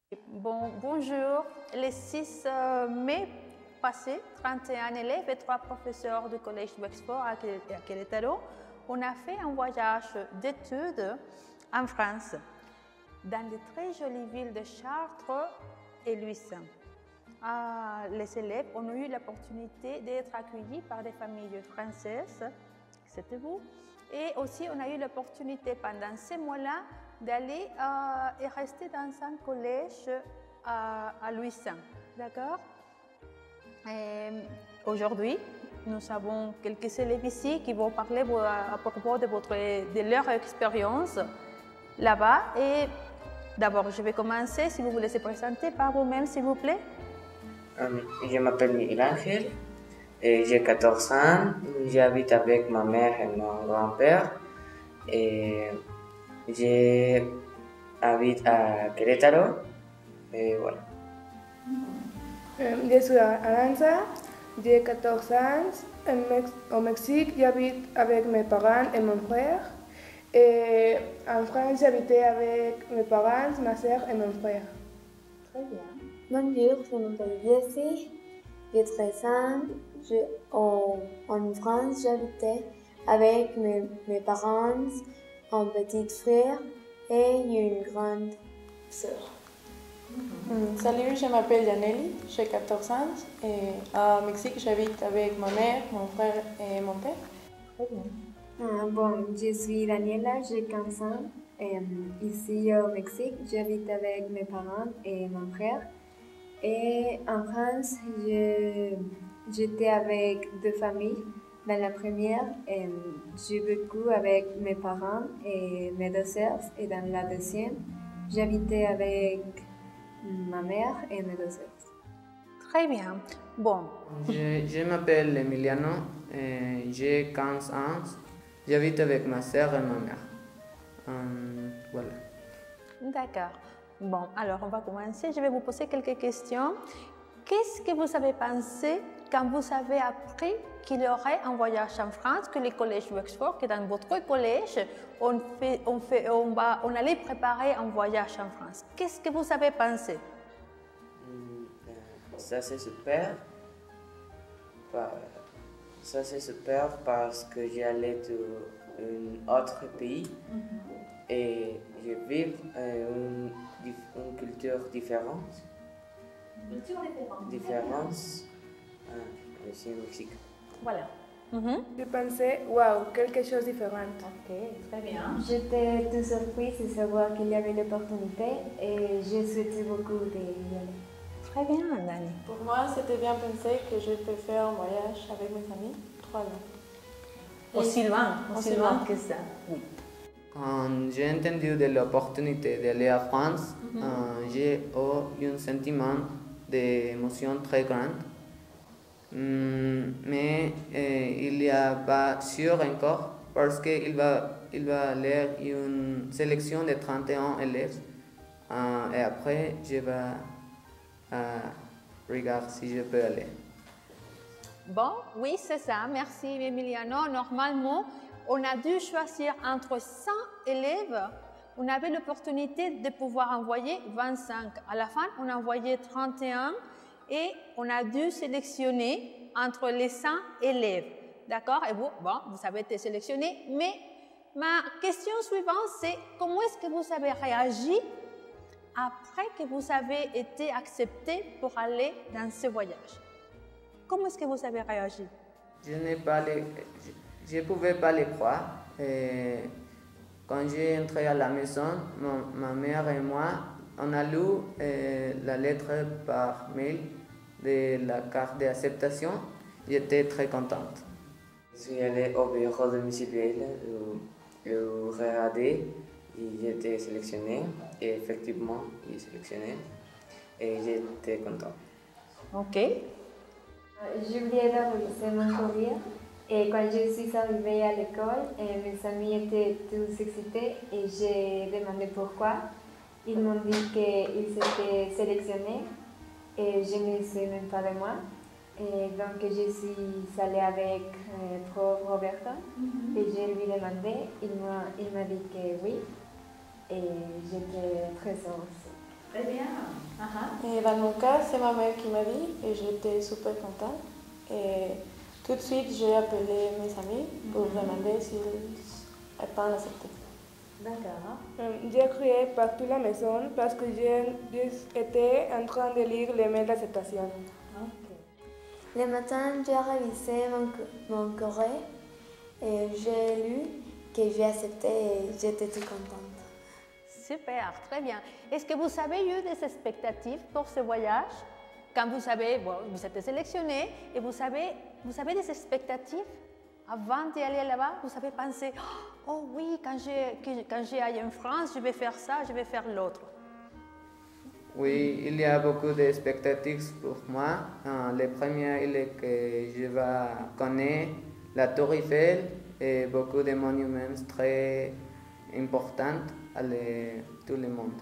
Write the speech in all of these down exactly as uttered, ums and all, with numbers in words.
Bon, bonjour. Le six mai passé, trente et un élèves et trois professeurs du collège Wexford à Querétaro, on a fait un voyage d'études en France, dans les très jolies villes de Chartres et Luçon. Ah, les élèves ont eu l'opportunité d'être accueillis par des familles françaises, c'était vous, et aussi on a eu l'opportunité pendant ces mois-là d'aller euh, et rester dans un collège à, à Luçon, d'accord? Aujourd'hui, nous avons quelques élèves ici qui vont parler à propos de, votre, de leur expérience là-bas. Et d'abord, je vais commencer, si vous voulez se présenter par vous-même, s'il vous plaît. Um, je m'appelle Miguel Ángel, et j'ai quatorze ans, j'habite avec ma mère et mon grand-père, et j'habite à Querétaro, et voilà. Um, je suis Aranza, j'ai quatorze ans, au Mexique, j'habite avec mes parents et mon frère, et en France, j'habitais avec mes parents, ma soeur et mon frère. Très bien. Bonjour, je m'appelle Jessie, j'ai treize ans, je, en, en France j'habitais avec mes, mes parents, un petit frère et une grande sœur. Mm, salut, je m'appelle Yaneli, j'ai quatorze ans et au Mexique j'habite avec ma mère, mon frère et mon père. Très bien. Ah, bon, je suis Daniela, j'ai quinze ans. Et ici au Mexique, j'habite avec mes parents et mon frère. Et en France, j'étais avec deux familles. Dans la première, j'ai vécu avec mes parents et mes deux sœurs. Et dans la deuxième, j'habitais avec ma mère et mes deux sœurs. Très bien. Bon. Je, je m'appelle Emiliano, j'ai quinze ans. J'habite avec ma sœur et ma mère. Um, voilà. D'accord. Bon, alors on va commencer. Je vais vous poser quelques questions. Qu'est-ce que vous avez pensé quand vous avez appris qu'il y aurait un voyage en France, que le collège Wexford, que dans votre collège, on, fait, on, fait, on, va, on allait préparer un voyage en France? Qu'est-ce que vous avez pensé? Ça c'est super. Ça c'est super parce que j'allais dans un autre pays mm-hmm. et je vis une, une culture différente. Culture différente. Différence euh, ici au Mexique. Voilà. Mm-hmm. Je pensais, waouh, quelque chose de différent. Ok, très bien. J'étais tout surprise de savoir qu'il y avait l'opportunité et je souhaitais beaucoup d'y aller. Très bien, Dani. Pour moi, c'était bien pensé que je peux faire un voyage avec mes amis, trois ans. Aussi loin, aussi loin que ça. Oui. Quand j'ai entendu de l'opportunité d'aller à France, mm-hmm. euh, j'ai eu un sentiment d'émotion très grande. Mm, mais euh, il n'y a pas sûr encore parce qu'il va, il va aller une sélection de trente et un élèves euh, et après je vais euh, regarder si je peux aller. Bon, oui, c'est ça. Merci, Emiliano. Normalement, on a dû choisir entre cent élèves. On avait l'opportunité de pouvoir envoyer vingt-cinq. À la fin, on a envoyé trente et un et on a dû sélectionner entre les cent élèves. D'accord? Et vous, bon, vous avez été sélectionné. Mais ma question suivante, c'est comment est-ce que vous avez réagi après que vous avez été accepté pour aller dans ce voyage? Comment est-ce que vous avez réagi? Je n'ai pas les, je ne pouvais pas les croire. Et quand j'ai entré à la maison, mon, ma mère et moi, on a lu euh, la lettre par mail de la carte d'acceptation. J'étais très contente. Je suis allé au bureau de municipal, au R A D, et j'ai été sélectionné. Et effectivement, j'ai sélectionné. Et j'étais contente. Ok. J'oubliais d'enregistrer mon courrier et quand je suis arrivée à l'école, mes amis étaient tous excités et j'ai demandé pourquoi. Ils m'ont dit qu'ils étaient sélectionnés et je ne sais même pas de moi. Et donc je suis allée avec euh, prof Roberto mm-hmm. et je lui ai demandé, il m'a, il m'a dit que oui et j'étais très heureuse. Très bien. Uh-huh. Et dans mon cas, c'est ma mère qui m'a dit et j'étais super contente. Et tout de suite, j'ai appelé mes amis pour mm-hmm. demander s'ils peuvent l'accepter. D'accord. Euh, j'ai crié partout la maison parce que j'étais en train de lire les mails d'acceptation. Okay. Le matin, j'ai révisé mon, mon courrier et j'ai lu que j'ai accepté et j'étais tout contente. Super, très bien. Est-ce que vous avez eu des expectatives pour ce voyage? Quand vous savez, bon, vous êtes sélectionné et vous savez, vous avez des expectatives avant d'aller là-bas? Vous avez pensé, oh oui, quand j'ai, quand j'ai allé en France, je vais faire ça, je vais faire l'autre. Oui, il y a beaucoup d'expectatives pour moi. Euh, le premier, il est que je vais connaître la Tour Eiffel et beaucoup de monuments très importants à le, tout le monde.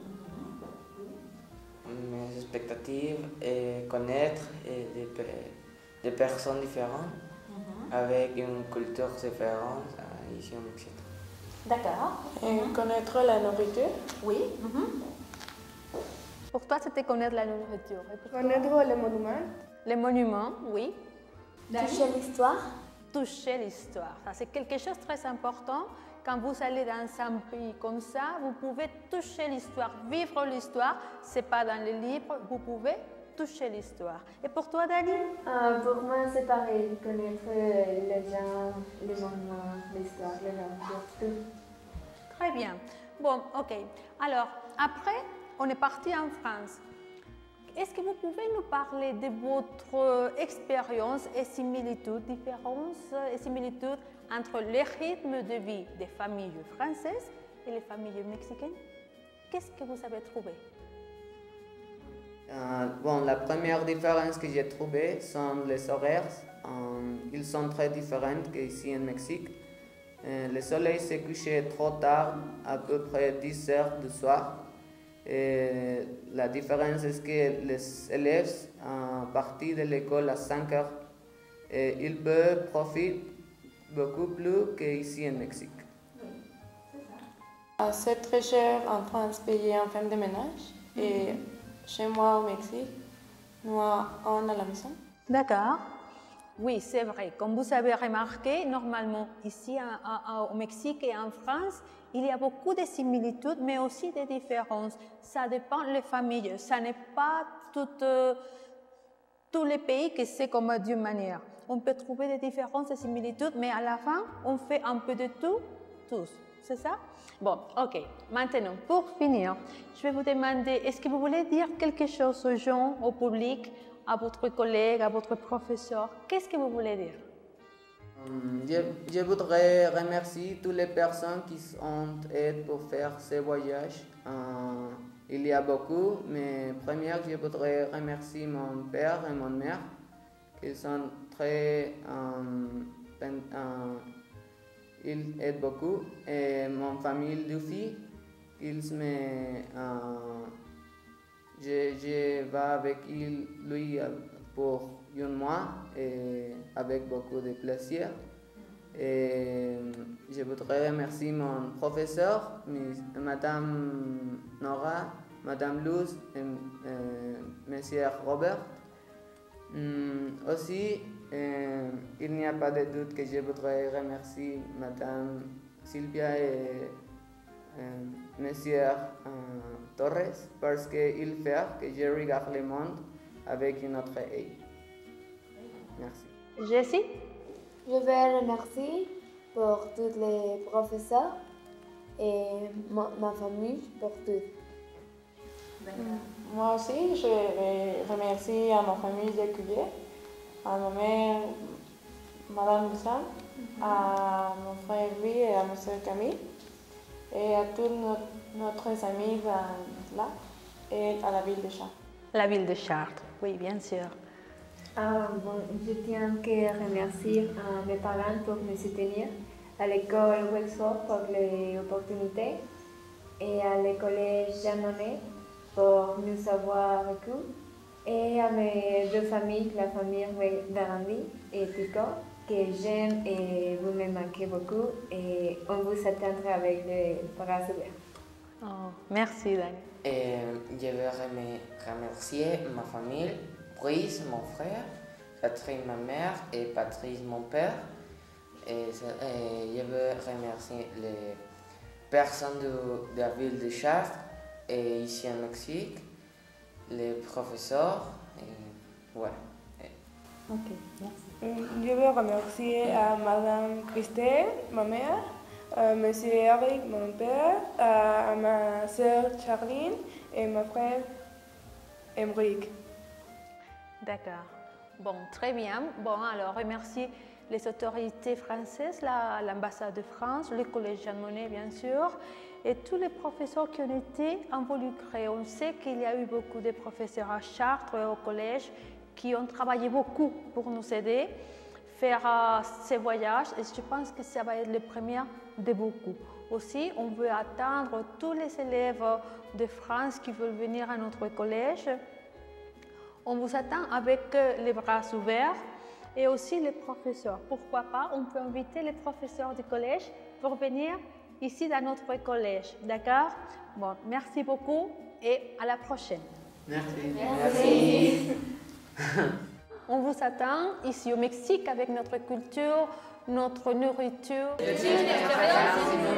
Mes expectatives est connaître des, des personnes différentes mm-hmm. avec une culture différente ici au Mexique. D'accord. Et mm-hmm. connaître la nourriture. Oui. Mm-hmm. Pour toi, c'était connaître la nourriture. Connaître les monuments. Les monuments, oui. Toucher l'histoire. Toucher l'histoire. Ça, c'est quelque chose de très important. Quand vous allez dans un pays comme ça, vous pouvez toucher l'histoire, vivre l'histoire. Ce n'est pas dans les livres, vous pouvez toucher l'histoire. Et pour toi, Dani? euh, Pour moi, c'est pareil, connaître les gens, les monuments, l'histoire, les langues, tout. Très bien. Bon, ok. Alors, après, on est parti en France. Est-ce que vous pouvez nous parler de votre expérience et similitudes, différences et similitudes entre les rythmes de vie des familles françaises et les familles mexicaines? Qu'est-ce que vous avez trouvé? Euh, bon, la première différence que j'ai trouvée sont les horaires. Euh, ils sont très différents qu'ici en Mexique. Euh, le soleil s'est couché trop tard, à peu près dix heures du soir. Et la différence est que les élèves, à partir de l'école à cinq heures, et ils peuvent profiter beaucoup plus qu'ici en Mexique. C'est très cher en France payer en femme de ménage et chez moi au Mexique, nous on a la maison. D'accord. Oui, c'est vrai. Comme vous avez remarqué, normalement ici à, à, au Mexique et en France, il y a beaucoup de similitudes, mais aussi des différences. Ça dépend des familles. Ça n'est pas tout, euh, tous les pays que c'est comme d'une manière. On peut trouver des différences et similitudes, mais à la fin, on fait un peu de tout, tous. C'est ça? Bon, ok. Maintenant, pour finir, je vais vous demander, est-ce que vous voulez dire quelque chose aux gens, au public, à votre collègue, à votre professeur? Qu'est-ce que vous voulez dire? Je, je voudrais remercier toutes les personnes qui ont aidé pour faire ce voyage. Euh, il y a beaucoup, mais première, je voudrais remercier mon père et mon mère, qui sont très... Euh, pen, euh, ils aident beaucoup. Et mon famille Dufi, ils me... Euh, je, je vais avec il, lui pour un mois et avec beaucoup de plaisir. Et je voudrais remercier mon professeur, Madame Nora, Madame Luz et, et Monsieur Robert. Hum, aussi, euh, il n'y a pas de doute que je voudrais remercier Madame Sylvia et euh, Monsieur euh, Torres parce qu'il fait que je regarde le monde avec une autre œil. Merci. Jessie? Je vais remercier pour tous les professeurs et ma, ma famille pour tout. Moi aussi, je remercie à ma famille de Cuvier, à ma mère, Madame Busan, mm-hmm. à mon frère Louis et à ma soeur Camille, et à tous notre, notre amis là, et à la ville de Chartres. La ville de Chartres, oui, bien sûr. Ah, bon, je tiens à remercier à mes parents pour me soutenir, à l'école Wexford pour les opportunités et à l'école Jean Monnet pour nous avoir vécu et à mes deux familles, la famille d'Arandi et Pico, que j'aime et vous me manquez beaucoup et on vous attendra avec les bras ouverts. Oh, merci, Dani. Et je veux remercier ma famille, Brice, mon frère, Catherine, ma mère, et Patrice, mon père. Et, et je veux remercier les personnes de, de la ville de Chartres et ici au Mexique, les professeurs. Et, ouais. Ok, merci. Je veux remercier à Madame Christelle, ma mère, à Monsieur Eric, mon père, à ma sœur Charline et mon frère Emeric. D'accord. Bon, très bien. Bon, alors, remercie les autorités françaises, la- l'ambassade de France, le collège Jean Monnet, bien sûr, et tous les professeurs qui ont été involucrés. On sait qu'il y a eu beaucoup de professeurs à Chartres et au collège qui ont travaillé beaucoup pour nous aider à faire euh, ces voyages, et je pense que ça va être le premier de beaucoup. Aussi, on veut attendre tous les élèves de France qui veulent venir à notre collège. On vous attend avec euh, les bras ouverts, et aussi les professeurs. Pourquoi pas, on peut inviter les professeurs du collège pour venir ici dans notre collège. D'accord? Bon, merci beaucoup et à la prochaine. Merci. Merci. On vous attend ici au Mexique avec notre culture, notre nourriture. Merci.